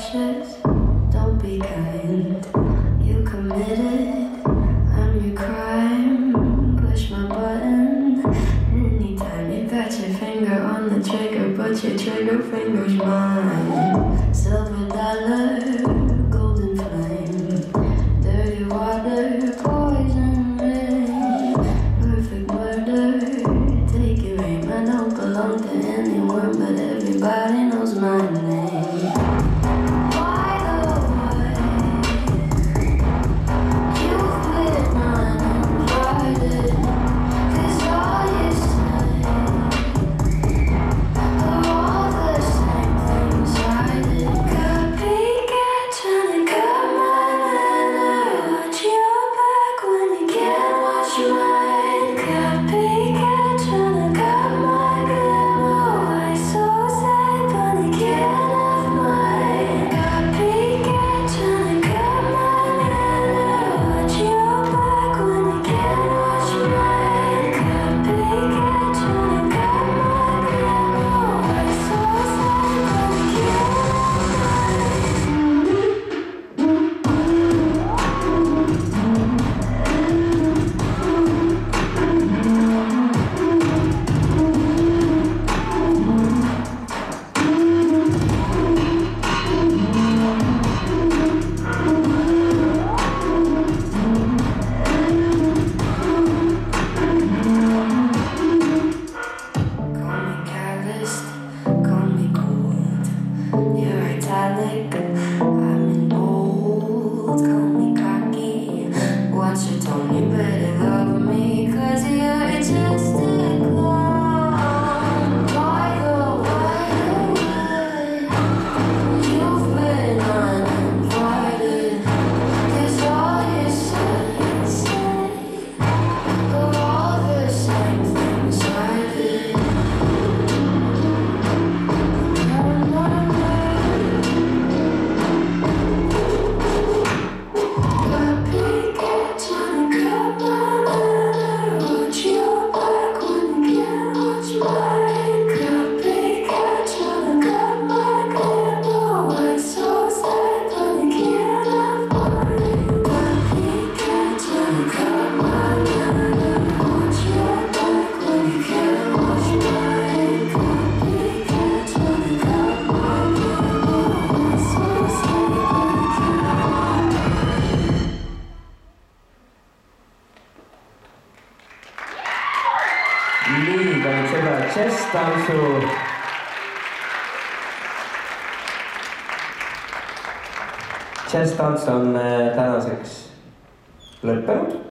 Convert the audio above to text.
cautious, don't be kind. You committed, I'm your crime. Push my button anytime. You got your finger on the trigger, but your trigger finger's mine. Silver dollar, golden flame, dirty water, poison rain, perfect murder. Take your aim. I don't belong to anyone, but everybody knows my name. Jazz-tants on tänaseks lõppenud